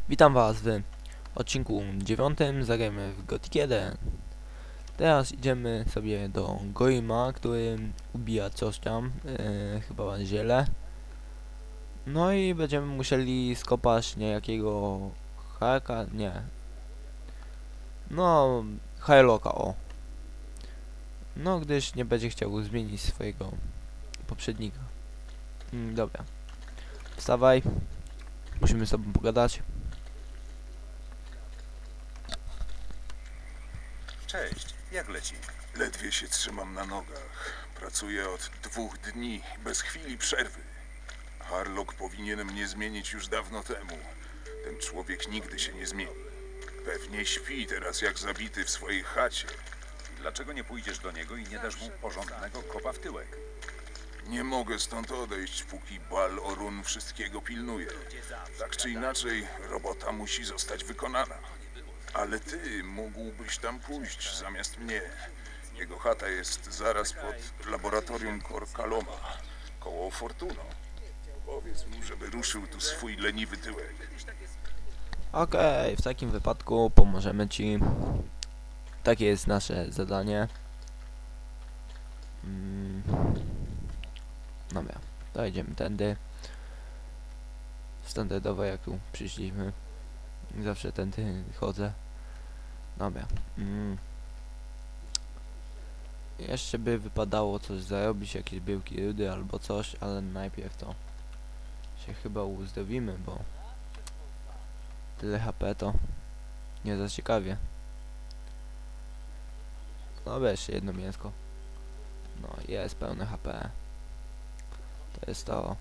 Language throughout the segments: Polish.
Witam was w odcinku 9. Zagrajmy w Gothic 1. Teraz idziemy sobie do Goima, który ubija coś tam, chyba ziele. No i będziemy musieli skopać niejakiego haka, nie. No, Hylocka, o. No, gdyż nie będzie chciał zmienić swojego poprzednika. Dobra. Wstawaj. Musimy z tobą pogadać. Cześć, jak leci? Ledwie się trzymam na nogach. Pracuję od 2 dni, bez chwili przerwy. Harlock powinien mnie zmienić już dawno temu. Ten człowiek nigdy się nie zmieni. Pewnie śpi teraz jak zabity w swojej chacie. Dlaczego nie pójdziesz do niego i nie dasz mu porządnego kopa w tyłek? Nie mogę stąd odejść, póki Bal Orun wszystkiego pilnuje. Tak czy inaczej, robota musi zostać wykonana. Ale ty mógłbyś tam pójść zamiast mnie. Jego chata jest zaraz pod laboratorium Korkaloma, koło Fortuno. Powiedz mu, żeby ruszył tu swój leniwy tyłek. Okej, w takim wypadku pomożemy ci. Takie jest nasze zadanie. Dobra, to idziemy tędy. Standardowo jak tu przyszliśmy. Zawsze tędy chodzę. Dobra. Jeszcze by wypadało coś zarobić, jakieś byłki rudy albo coś, ale najpierw to się chyba uzdrowimy, bo tyle HP to nie za ciekawie. Dobra, jeszcze jedno mięsko. No, jest pełne HP. To jest to.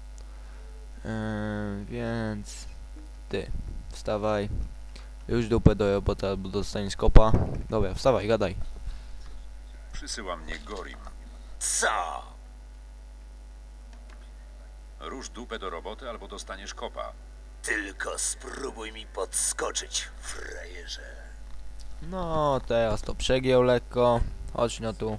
Więc ty, wstawaj. Już dupę do roboty albo dostaniesz kopa. Dobra, wstawaj, gadaj. Przysyła mnie Gorim. Co? Rusz dupę do roboty albo dostaniesz kopa. Tylko spróbuj mi podskoczyć, frajerze. No, teraz to przegiął lekko. Chodź no tu.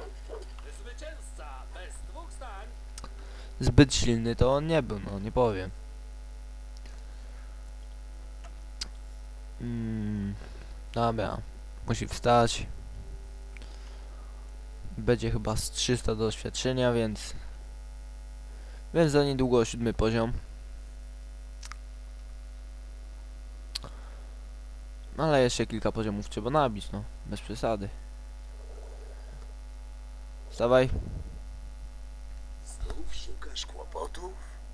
Zbyt silny to on nie był, no nie powiem. Dobra, musi wstać. Będzie chyba z 300 doświadczenia, więc za niedługo 7 poziom. Ale jeszcze kilka poziomów trzeba nabić, no, bez przesady. Wstawaj. Znów szukasz kłopotów?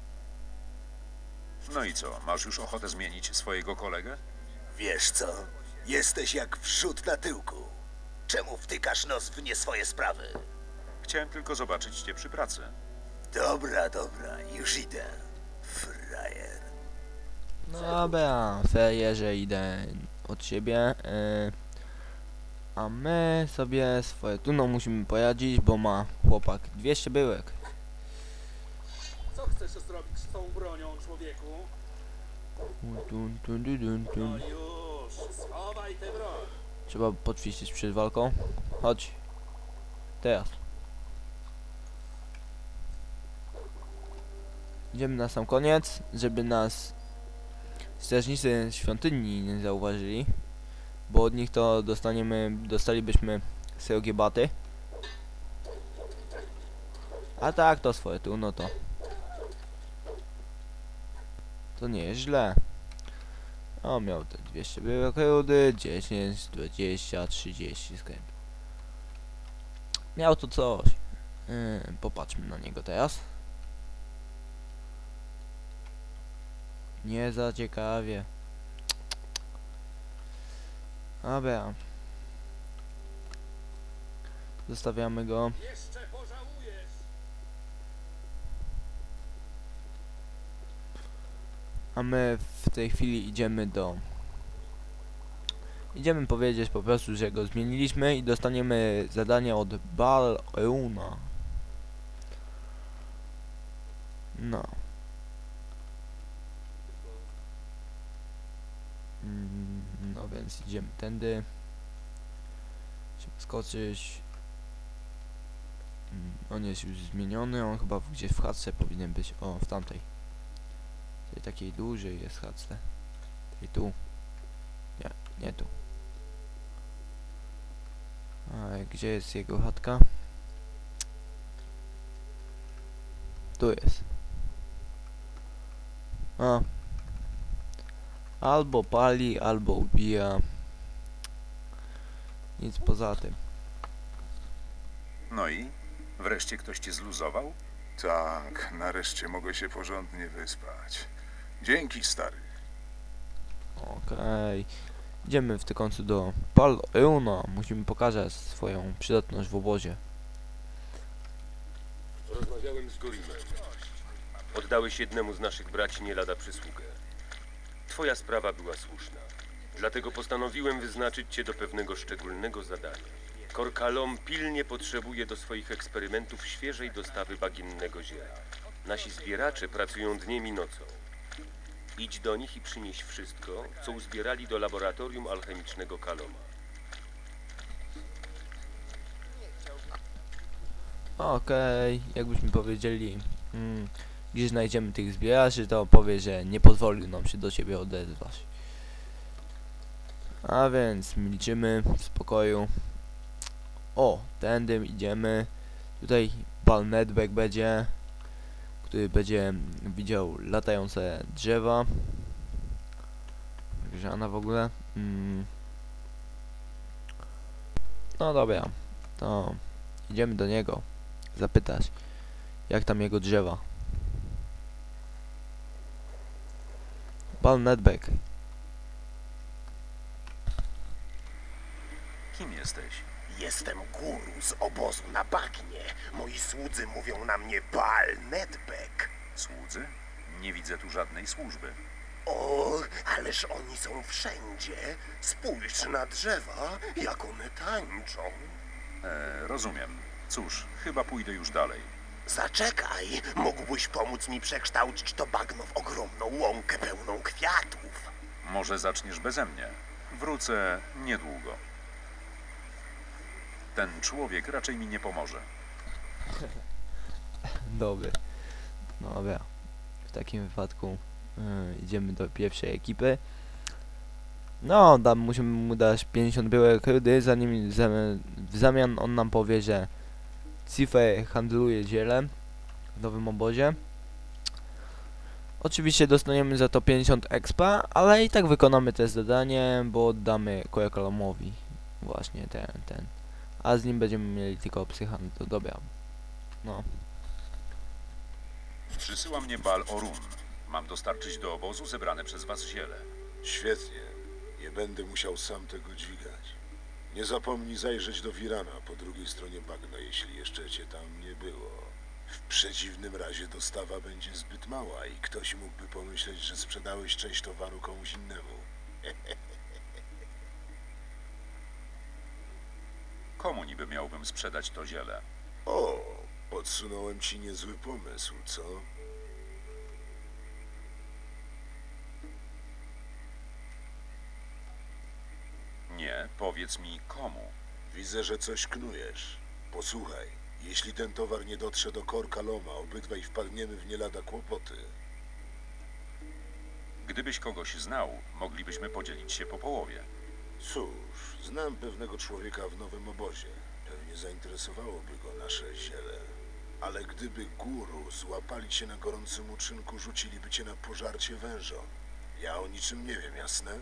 No i co, masz już ochotę zmienić swojego kolegę? Wiesz co? Jesteś jak wrzód na tyłku. Czemu wtykasz nos w nie swoje sprawy? Chciałem tylko zobaczyć cię przy pracy. Dobra, już idę. Frajer. No dobra, frajerze, idę od siebie. A my sobie swoje tuną musimy poradzić, bo ma chłopak 200 byłek. Co chcesz zrobić z tą bronią, człowieku? No już, schowaj tę broń. Trzeba poćwiczyć przed walką. Chodź. Teraz. Idziemy na sam koniec, żeby nas strażnicy świątyni nie zauważyli. Bo od nich to dostalibyśmy srogie baty. A tak, to swoje tu, no to nie jest źle. O, miał te 200 byłek rudy, 10, 20, 30 skręt. Miał to coś. Popatrzmy na niego teraz. Nie za ciekawie. Dobra. Zostawiamy go. Jeszcze pożałujesz. A my w tej chwili idziemy powiedzieć po prostu, że go zmieniliśmy i dostaniemy zadanie od Bal Oruna. No. No więc idziemy tędy. Musimy skoczyć. On jest już zmieniony, on chyba gdzieś w chatce powinien być. O, w tamtej. Tej takiej dużej jest chatce. I tu. Nie, nie tu. A gdzie jest jego chatka? Tu jest. A. Albo pali, albo ubija. Nic poza tym. No i? Wreszcie ktoś cię zluzował? Tak, nareszcie mogę się porządnie wyspać. Dzięki, stary. Okej. Idziemy w tym końcu do Pal Euna. Musimy pokazać swoją przydatność w obozie. Rozmawiałem z Gorimem. Oddałeś jednemu z naszych braci nie lada przysługę. Twoja sprawa była słuszna. Dlatego postanowiłem wyznaczyć cię do pewnego szczególnego zadania. Korkalom pilnie potrzebuje do swoich eksperymentów świeżej dostawy bagiennego ziela. Nasi zbieracze pracują dniem i nocą. Idź do nich i przynieś wszystko, co uzbierali do laboratorium alchemicznego Kaloma. Okej, jakbyśmy powiedzieli, gdzie znajdziemy tych zbieraczy, to powie, że nie pozwolił nam się do ciebie odezwać. A więc milczymy w spokoju. O, tędy idziemy. Tutaj pan Nedbeck będzie, który będzie widział latające drzewa. Grzana w ogóle. No dobra, to idziemy do niego zapytać, jak tam jego drzewa. Pan Nedbeck. Kim jesteś? Jestem guru z obozu na bagnie. Moi słudzy mówią na mnie Bal Nedbeck. Słudzy? Nie widzę tu żadnej służby. O, ależ oni są wszędzie. Spójrz na drzewa, jak one tańczą. Rozumiem. Cóż, chyba pójdę już dalej. Zaczekaj, mógłbyś pomóc mi przekształcić to bagno w ogromną łąkę pełną kwiatów. Może zaczniesz beze mnie. Wrócę niedługo. Ten człowiek raczej mi nie pomoże. Dobry. No dobra. W takim wypadku idziemy do pierwszej ekipy. No, musimy mu dać 50 białek rudy, zanim w zamian on nam powie, że Cipher handluje ziele w nowym obozie. Oczywiście dostaniemy za to 50 expa, ale i tak wykonamy te zadanie, bo oddamy Korkalomowi właśnie ten. A z nim będziemy mieli tylko psychan, to dobra. No. Przysyła mnie Bal Orun. Mam dostarczyć do obozu zebrane przez was ziele. Świetnie. Nie będę musiał sam tego dźwigać. Nie zapomnij zajrzeć do Wirana po drugiej stronie bagna, jeśli jeszcze cię tam nie było. W przeciwnym razie dostawa będzie zbyt mała i ktoś mógłby pomyśleć, że sprzedałeś część towaru komuś innemu. Komu niby miałbym sprzedać to ziele? O, podsunąłem ci niezły pomysł, co? Nie, powiedz mi komu. Widzę, że coś knujesz. Posłuchaj, jeśli ten towar nie dotrze do Korkaloma, obydwaj wpadniemy w nie lada kłopoty. Gdybyś kogoś znał, moglibyśmy podzielić się po połowie. Cóż, znam pewnego człowieka w nowym obozie. Pewnie zainteresowałoby go nasze ziele. Ale gdyby guru złapali cię na gorącym uczynku, rzuciliby cię na pożarcie wężom. Ja o niczym nie wiem, jasne?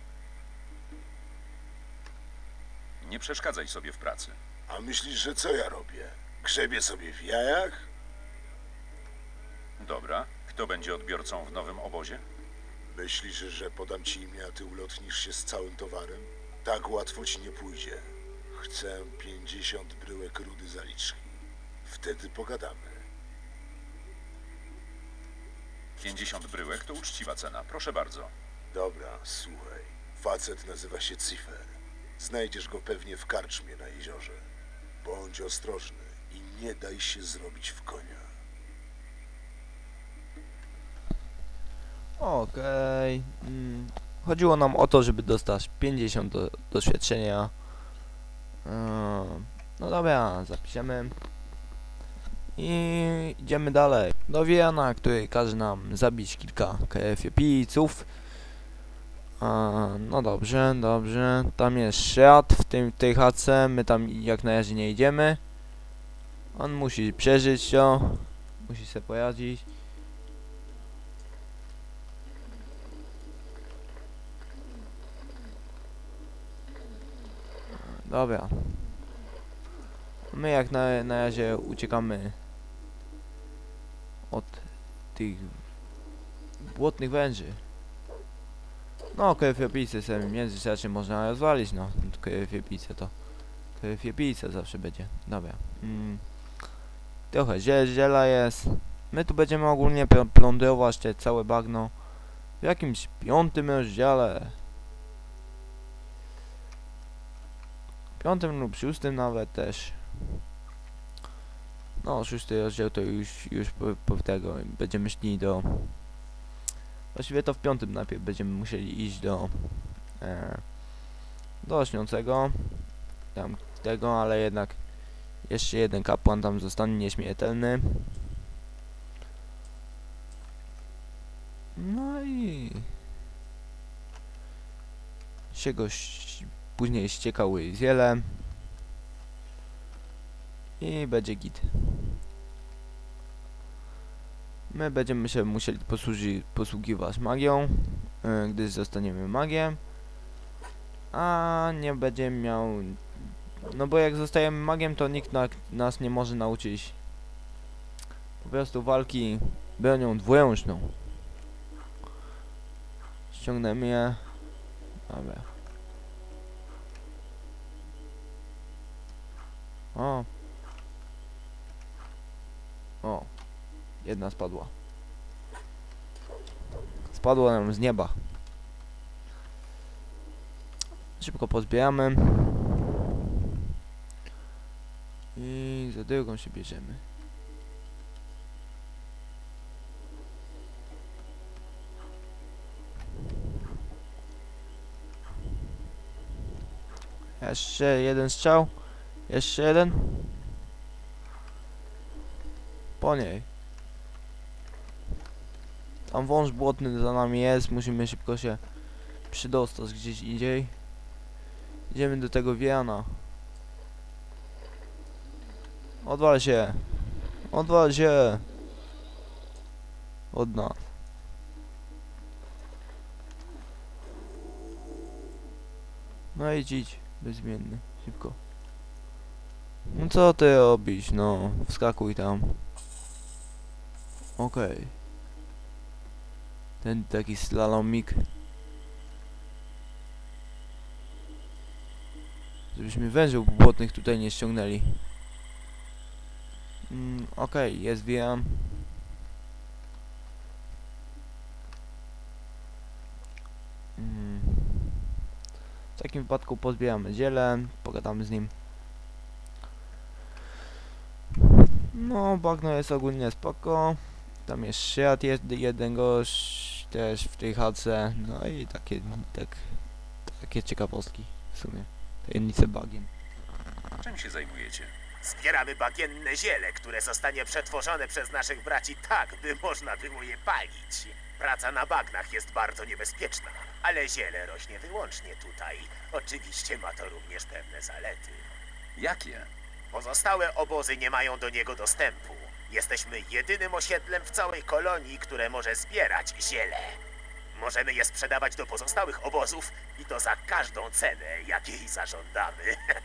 Nie przeszkadzaj sobie w pracy. A myślisz, że co ja robię? Grzebię sobie w jajach? Dobra, kto będzie odbiorcą w nowym obozie? Myślisz, że podam ci imię, a ty ulotnisz się z całym towarem? Tak łatwo ci nie pójdzie. Chcę 50 bryłek rudy zaliczki. Wtedy pogadamy. 50 bryłek to uczciwa cena, proszę bardzo. Dobra, słuchaj. Facet nazywa się Cipher. Znajdziesz go pewnie w karczmie na jeziorze. Bądź ostrożny i nie daj się zrobić w konia. Okej. Chodziło nam o to, żeby dostać 50 do doświadczenia. No dobra, zapiszemy. I idziemy dalej. Do Wirana, który każe nam zabić kilka KF-pijców. No dobrze, dobrze. Tam jest Sheat w tej chatce. My tam jak na razie nie idziemy. On musi przeżyć to. Musi sobie poradzić. Dobra. My jak na razie uciekamy od tych błotnych węży. No, krwiopijce sobie w międzyczasie można rozwalić, no. Krwiopijce to... Krwiopijce zawsze będzie. Dobra. Trochę ziela jest. My tu będziemy ogólnie plądrować te całe bagno. W jakimś 5. rozdziale. 5. lub 6. nawet też. No, 6. rozdział to już po tego będziemy szli do... Właściwie to w 5. najpierw będziemy musieli iść do śniącego. Tam tego, ale jednak jeszcze jeden kapłan tam zostanie nieśmiertelny. No i się go później ściekały ziele i będzie git. My będziemy się musieli posługiwać magią, gdyż zostaniemy magiem, a nie będziemy miał... No bo jak zostajemy magiem, to nikt nas nie może nauczyć po prostu walki bronią dwuręczną. Ściągnemy je. Dobra. O. Jedna spadła. Spadła nam z nieba. Szybko pozbieramy. I za drugą się bierzemy. Jeszcze jeden strzał. Jeszcze jeden. Po niej. Tam wąż błotny za nami jest. Musimy szybko się przydostać gdzieś indziej. Idziemy do tego wiana. Odwal się. Odwal się. Od nas. No idź. Bezmienny. Szybko. No co ty robisz? No. Wskakuj tam. Okej. Ten taki slalomik. Żebyśmy wężów błotnych tutaj nie ściągnęli. Okej, jest wiem. W takim wypadku pozbieramy ziele, pogadamy z nim. No, bagno jest ogólnie spoko. Tam jest Sheat, jeden gość też w tej chatce. No i takie ciekawostki w sumie. Tajemnice bagien. Czym się zajmujecie? Zbieramy bagienne ziele, które zostanie przetworzone przez naszych braci tak, by można było je palić. Praca na bagnach jest bardzo niebezpieczna, ale ziele rośnie wyłącznie tutaj. Oczywiście ma to również pewne zalety. Jakie? Pozostałe obozy nie mają do niego dostępu. Jesteśmy jedynym osiedlem w całej kolonii, które może zbierać ziele. Możemy je sprzedawać do pozostałych obozów i to za każdą cenę, jakiej zażądamy.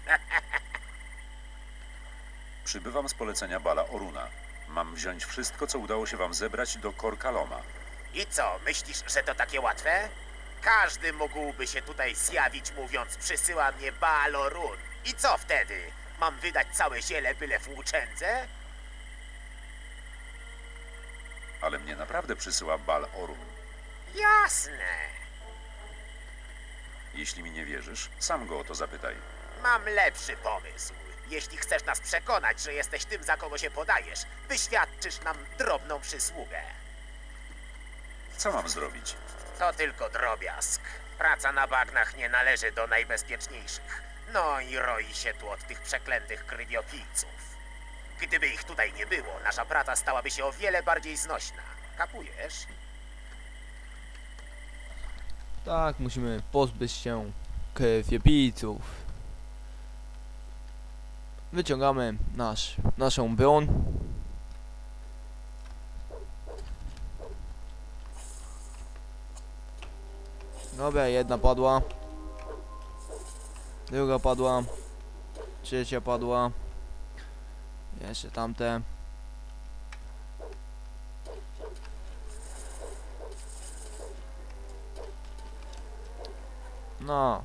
Przybywam z polecenia Bala Oruna. Mam wziąć wszystko, co udało się wam zebrać do Kor Kaloma. I co, myślisz, że to takie łatwe? Każdy mógłby się tutaj zjawić, mówiąc, przysyła mnie Baal Orun. I co wtedy? Mam wydać całe ziele byle włóczędze? Ale mnie naprawdę przysyła Bal Orun. Jasne. Jeśli mi nie wierzysz, sam go o to zapytaj. Mam lepszy pomysł. Jeśli chcesz nas przekonać, że jesteś tym, za kogo się podajesz, wyświadczysz nam drobną przysługę. Co mam zrobić? To tylko drobiazg. Praca na bagnach nie należy do najbezpieczniejszych. No i roi się tu od tych przeklętych krwiopijców. Gdyby ich tutaj nie było, nasza praca stałaby się o wiele bardziej znośna. Kapujesz? Tak, musimy pozbyć się krwiopijców. Wyciągamy naszą broń. Dobra, jedna padła. Druga padła. Trzecia padła. Jeszcze tamte. No.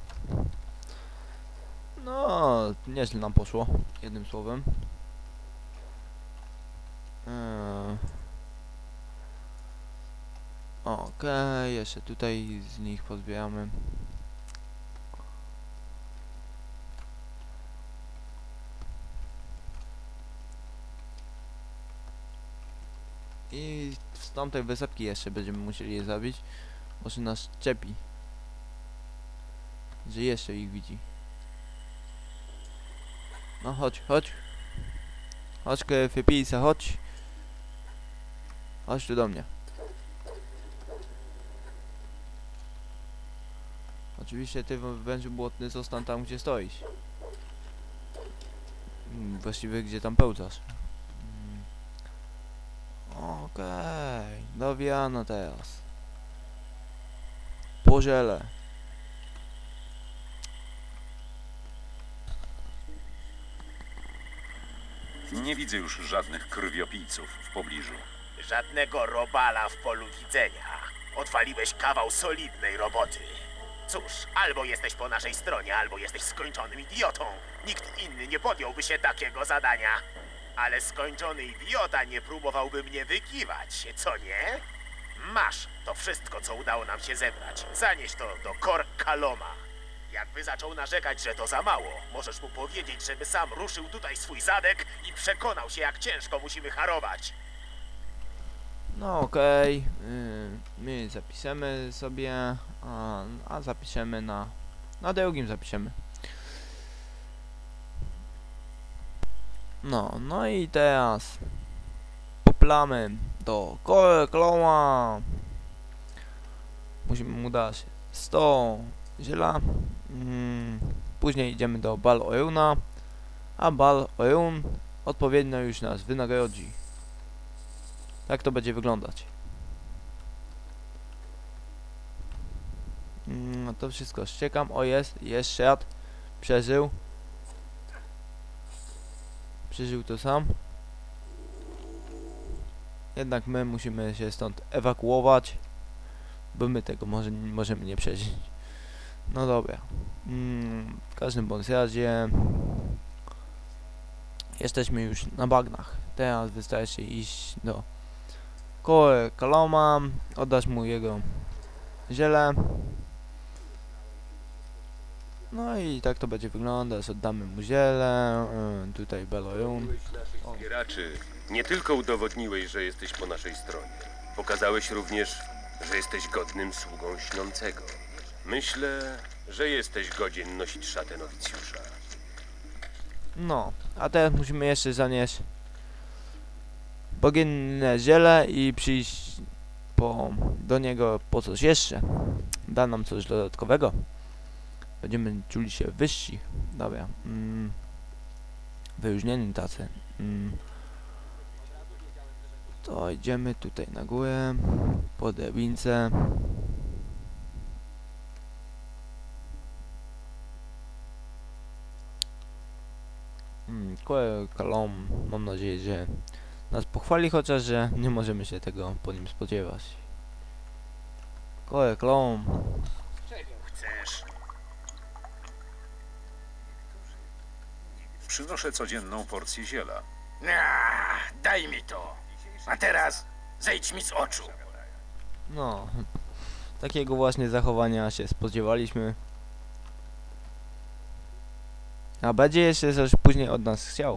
No, nieźle nam poszło, jednym słowem. Okej, jeszcze tutaj z nich pozbieramy. I z tamtej wysepki jeszcze będziemy musieli je zabić. Może nas czepi, że jeszcze ich widzi. No chodź, chodź. Chodź krwiopijca, chodź. Chodź tu do mnie. Oczywiście ty, wężu błotny, zostań tam, gdzie stoisz. Właściwie gdzie tam pełzasz. Okej, dowiano teraz. Pożele. Nie widzę już żadnych krwiopijców w pobliżu. Żadnego robala w polu widzenia. Odwaliłeś kawał solidnej roboty. Cóż, albo jesteś po naszej stronie, albo jesteś skończonym idiotą. Nikt inny nie podjąłby się takiego zadania. Ale skończony idiota nie próbowałby mnie wykiwać, co nie? Masz to wszystko, co udało nam się zebrać. Zanieś to do Kor Kaloma. Jakby zaczął narzekać, że to za mało, możesz mu powiedzieć, żeby sam ruszył tutaj swój zadek i przekonał się, jak ciężko musimy harować. No okej, my zapiszemy sobie, a zapiszemy na drugim zapiszemy. No i teraz poplamy do Kor Kaloma. Musimy mu dać 100 ziela. Później idziemy do Bal Oruna, a Bal Orun odpowiednio już nas wynagrodzi. Tak to będzie wyglądać. No to wszystko ściekam. O, jest szat. Przeżył. Przeżył to sam. Jednak my musimy się stąd ewakuować, bo my tego możemy nie przeżyć. No dobra. W każdym bądź razie jesteśmy już na bagnach. Teraz wystarczy iść do Kor Kaloma, oddać mu jego ziele. No i tak to będzie wyglądać. Oddamy mu ziele. Tutaj Bal Orun. Zbieraczy, nie tylko udowodniłeś, że jesteś po naszej stronie. Pokazałeś również, że jesteś godnym sługą śniącego. Myślę, że jesteś godzien nosić szatę nowicjusza. No, a teraz musimy jeszcze zanieść boginię ziele i przyjść do niego po coś jeszcze. Da nam coś dodatkowego. Będziemy czuli się wyżsi. Dobra. Wyróżnieni tacy. To idziemy tutaj na górę. Po drabince. Kor Kalom, mam nadzieję, że nas pochwali, chociaż że nie możemy się tego po nim spodziewać. Kor Kalom. Czego chcesz? Przynoszę codzienną porcję ziela. Daj mi to. A teraz zejdź mi z oczu. No, takiego właśnie zachowania się spodziewaliśmy. A będzie jeszcze coś później od nas chciał.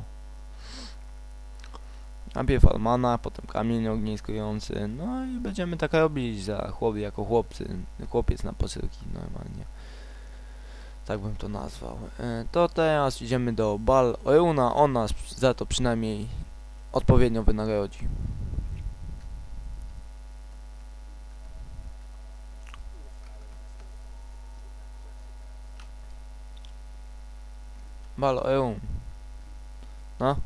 Najpierw Almana, potem kamień ogniskujący. No i będziemy tak robić jako chłopiec na posyłki normalnie. Tak bym to nazwał. To teraz idziemy do Bal Oruna. On nas za to przynajmniej odpowiednio wynagrodzi. Bal Orun. No.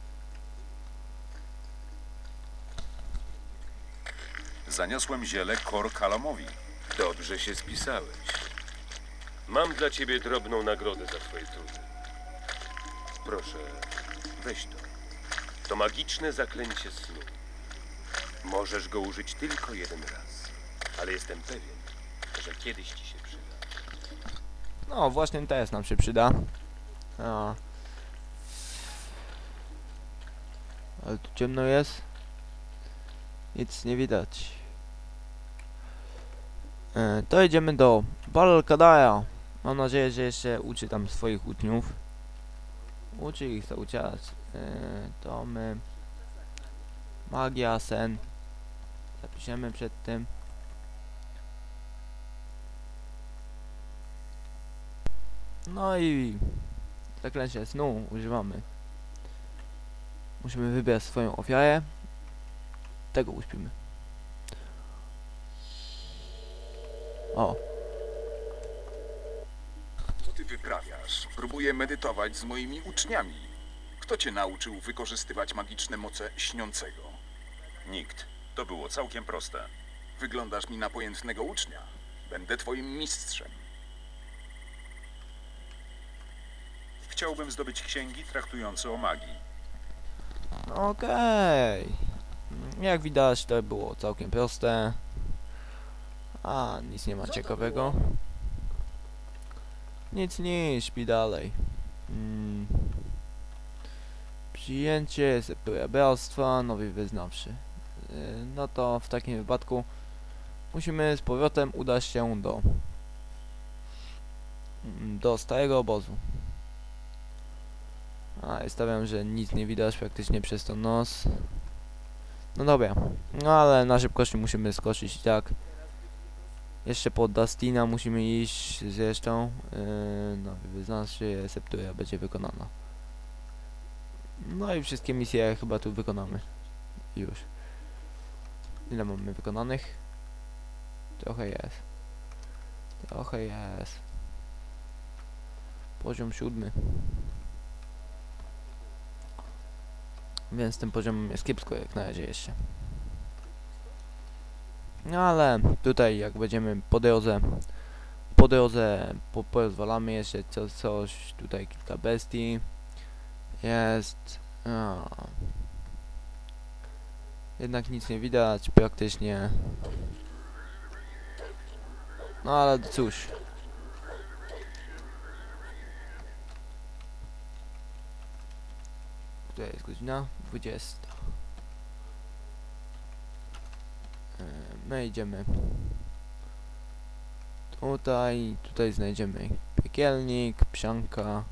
Zaniosłem ziele Kor-Kalomowi. Dobrze się spisałeś. Mam dla ciebie drobną nagrodę za twoje trudy. Proszę, weź to. To magiczne zaklęcie snu. Możesz go użyć tylko jeden raz, ale jestem pewien, że kiedyś ci się przyda. No, właśnie teraz nam się przyda. A. Ale tu ciemno jest. Nic nie widać. To idziemy do Bal-Kadaya. Mam nadzieję, że jeszcze uczy tam swoich uczniów. Uczy ich cały czas. To my... Magia, sen. Zapiszemy przed tym. No i... Zaklęcie snu używamy. Musimy wybrać swoją ofiarę. Tego uśpimy. O. Co ty wyprawiasz? Próbuję medytować z moimi uczniami. Kto cię nauczył wykorzystywać magiczne moce śniącego? Nikt. To było całkiem proste. Wyglądasz mi na pojętnego ucznia. Będę twoim mistrzem. Chciałbym zdobyć księgi traktujące o magii. Okej. Jak widać, to było całkiem proste. A, nic nie ma ciekawego. Nic, śpi dalej. Przyjęcie bractwa, nowy wyznawczy. No to w takim wypadku musimy z powrotem udać się do starego obozu. A, stawiam, że nic nie widać praktycznie przez to nos. No dobra, no ale na szybkości musimy skoczyć i tak. Jeszcze po Dustina musimy iść zresztą. No wyznaczy, receptura będzie wykonana. No i wszystkie misje chyba tu wykonamy. Już. Ile mamy wykonanych? Trochę jest. Trochę jest. Poziom 7. Więc ten poziom jest kiepsko jak na razie jeszcze. No ale tutaj jak będziemy po drodze porozwalamy jeszcze coś, tutaj kilka bestii jest. Jednak nic nie widać praktycznie. No ale cóż. Tutaj jest godzina 20. My idziemy tutaj znajdziemy piekielnik, psianka,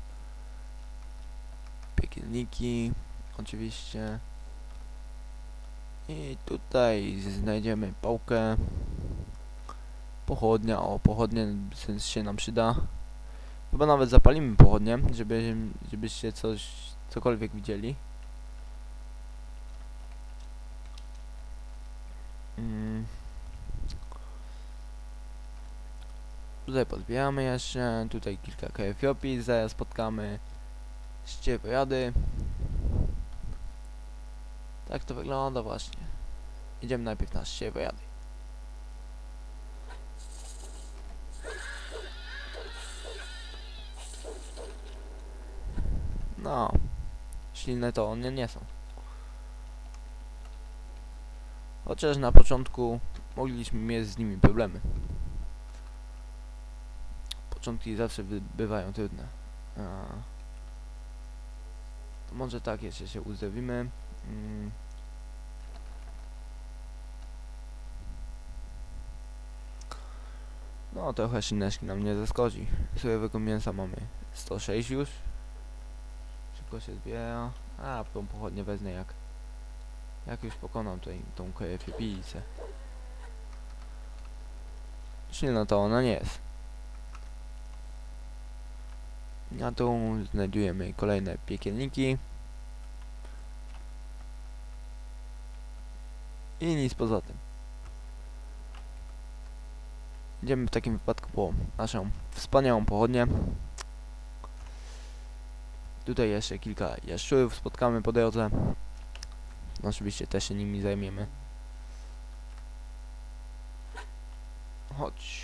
piekielniki oczywiście i tutaj znajdziemy pałkę, pochodnia, pochodnie się nam przyda, chyba nawet zapalimy pochodnie, żebyście cokolwiek widzieli. Tutaj podbieramy jeszcze, tutaj kilka krwiopis, zaraz spotkamy ścierwojady. Tak to wygląda właśnie. Idziemy najpierw na ścierwojady. No, silne to one nie są. Chociaż na początku mogliśmy mieć z nimi problemy. Początki zawsze bywają trudne. To może tak, jeszcze się uzdrowimy. No trochę szyneczki nam nie zaskoczy. Surowego mięsa mamy 106 już. Szybko się zbiera. A, tą pochodnię wezmę jak już pokonam tutaj tą krwiopijcę. Silna to ona nie jest. A tu znajdujemy kolejne piekielniki. I nic poza tym. Idziemy w takim wypadku po naszą wspaniałą pochodnię. Tutaj jeszcze kilka jaszczurów spotkamy po drodze. Oczywiście też się nimi zajmiemy. Chodź.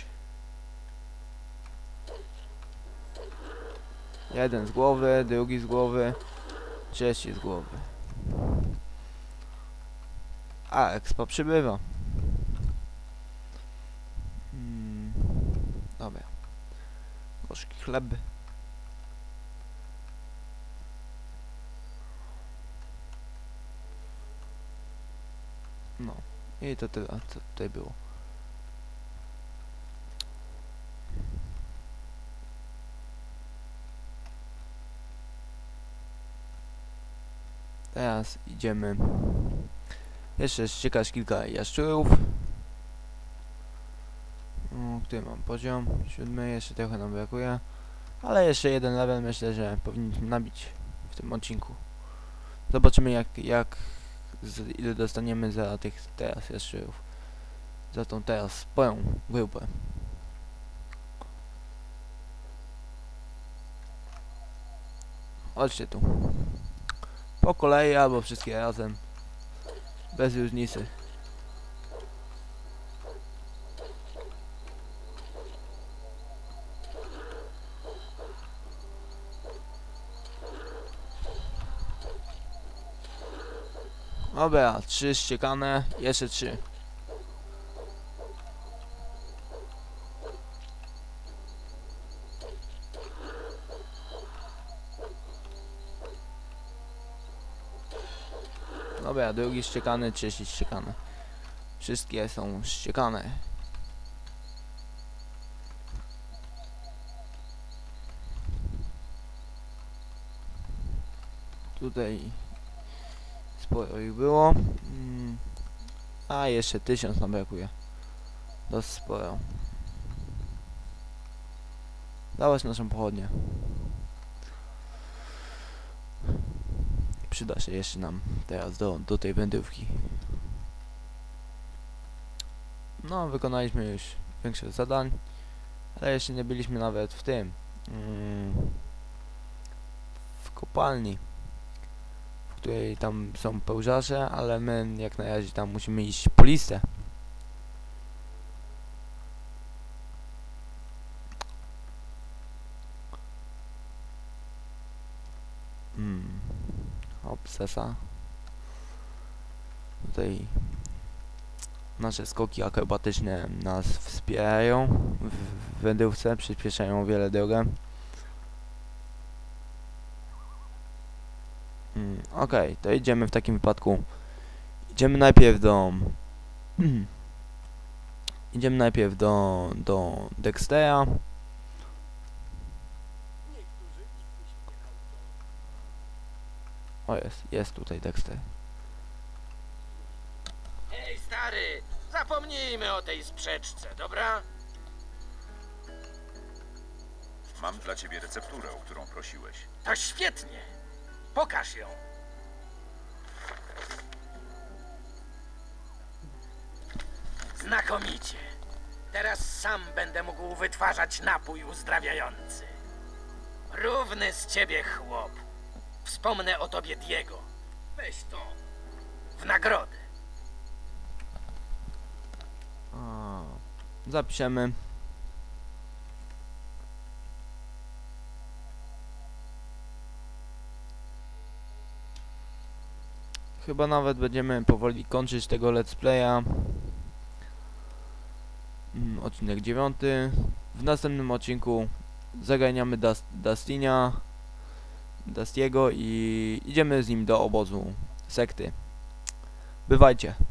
Jeden z głowy, drugi z głowy, trzeci z głowy. A, expa przybywa. Dobra. Gorzki chleb. No. I to tyle, co tutaj było. Teraz idziemy jeszcze ściekać kilka jaszczurów. Który mam poziom? 7, jeszcze trochę nam brakuje. Ale jeszcze jeden level myślę, że powinniśmy nabić w tym odcinku. Zobaczymy ile dostaniemy za tych teraz jaszczurów. Za tą teraz sporą grupę. Chodźcie tu. Po kolei albo wszystkie razem. Bez różnicy. Dobra, 3 ściekane, jeszcze 3. Dobra, drugi ściekany, trzeci ściekany. Wszystkie są ściekane. Tutaj sporo ich było. A jeszcze 1000 nam brakuje. Dość sporo. Dawać naszą pochodnię. Przyda się jeszcze nam teraz do tej wędrówki. No, wykonaliśmy już większość zadań, ale jeszcze nie byliśmy nawet w tym w kopalni, w której tam są pełżarze, ale my jak na razie tam musimy iść po listę. Obsesa. Tutaj nasze skoki akrobatyczne nas wspierają w wędrówce, przyspieszają o wiele drogę. Okej, to idziemy w takim wypadku. Idziemy najpierw do Dextera. O, jest tutaj Dexter. Ej, stary, zapomnijmy o tej sprzeczce, dobra? Mam dla ciebie recepturę, o którą prosiłeś. To świetnie. Pokaż ją. Znakomicie. Teraz sam będę mógł wytwarzać napój uzdrawiający. Równy z ciebie chłop. Wspomnę o tobie Diego. Weź to. W nagrodę. Zapiszemy. Chyba nawet będziemy powoli kończyć tego let's playa. Odcinek 9. W następnym odcinku zaganiamy Dustiego i idziemy z nim do obozu sekty. Bywajcie.